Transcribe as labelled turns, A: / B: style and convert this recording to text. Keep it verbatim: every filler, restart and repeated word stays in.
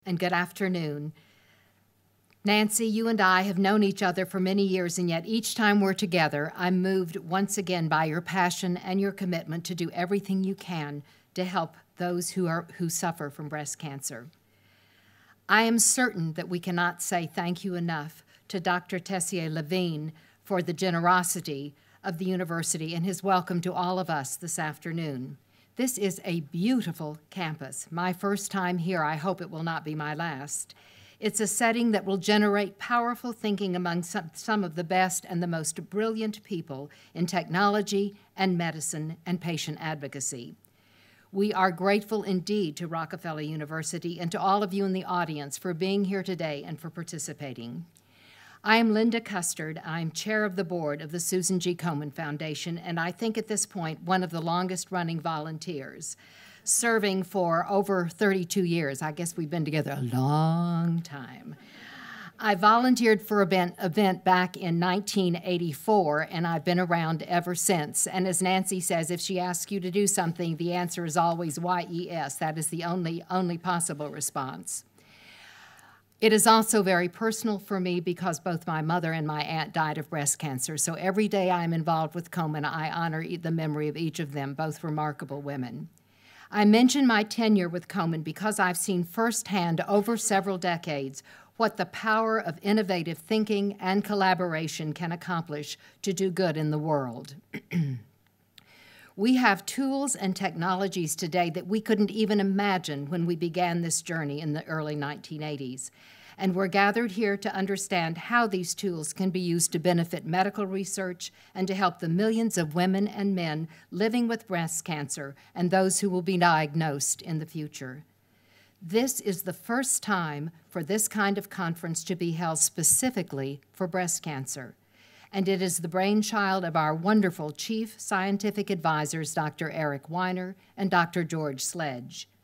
A: and good afternoon. Nancy, you and I have known each other for many years, and yet each time we're together, I'm moved once again by your passion and your commitment to do everything you can to help those who are who suffer from breast cancer. I am certain that we cannot say thank you enough to Doctor Tessier-Levine for the generosity of the university and his welcome to all of us this afternoon. This is a beautiful campus. My first time here, I hope it will not be my last. It's a setting that will generate powerful thinking among some, some of the best and the most brilliant people in technology and medicine and patient advocacy. We are grateful indeed to Rockefeller University and to all of you in the audience for being here today and for participating. I am Linda Custard. I'm chair of the board of the Susan G. Komen Foundation, and I think at this point one of the longest-running volunteers, serving for over thirty-two years. I guess we've been together a long time. I volunteered for an event back in nineteen eighty-four, and I've been around ever since. And as Nancy says, if she asks you to do something, the answer is always Y E S. That is the only, only possible response. It is also very personal for me because both my mother and my aunt died of breast cancer. So every day I'm involved with Komen, I honor the memory of each of them, both remarkable women. I mention my tenure with Komen because I've seen firsthand over several decades what the power of innovative thinking and collaboration can accomplish to do good in the world. We have tools and technologies today that we couldn't even imagine when we began this journey in the early nineteen eighties. And we're gathered here to understand how these tools can be used to benefit medical research and to help the millions of women and men living with breast cancer and those who will be diagnosed in the future. This is the first time for this kind of conference to be held specifically for breast cancer. And it is the brainchild of our wonderful chief scientific advisors, Doctor Eric Weiner and Doctor George Sledge.